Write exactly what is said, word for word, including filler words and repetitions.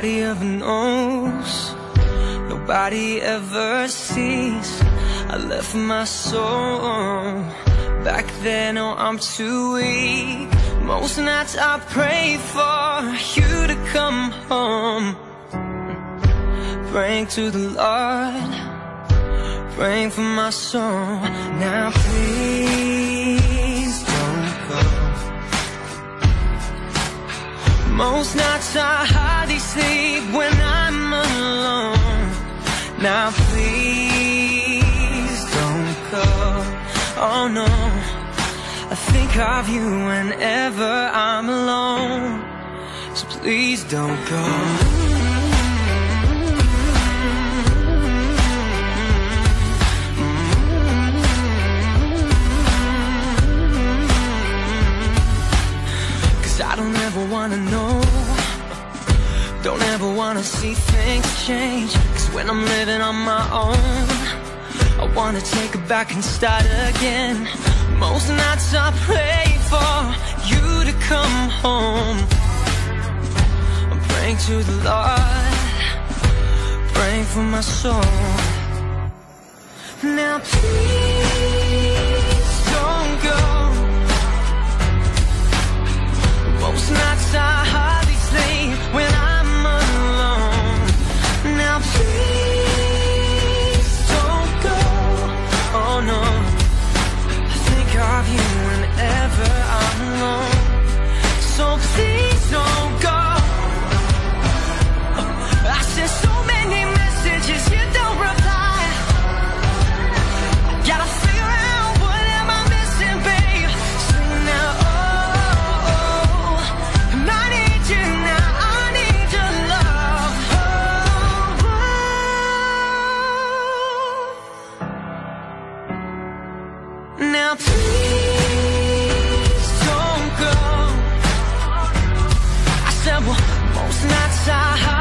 nobody ever knows, nobody ever sees. I left my soul back then, oh I'm too weak. Most nights I pray for you to come home, praying to the Lord, praying for my soul. Now please don't go. Most nights I hardly sleep when I'm alone. Now please don't go. Oh no, I think of you whenever I'm alone, so please don't go. I don't ever wanna know, don't ever wanna see things change. Cause when I'm living on my own, I wanna take it back and start again. Most nights I pray for you to come home. I'm praying to the Lord, praying for my soul. Now please don't go. Most nights I hardly sleep when I'm alone. Now please don't go. Oh no, I think of you whenever I'm alone, so please don't go. I sent so many messages, you don't reply. I gotta figure out what am I missing, babe. Sing now. Now please don't go. I said, well, most nights I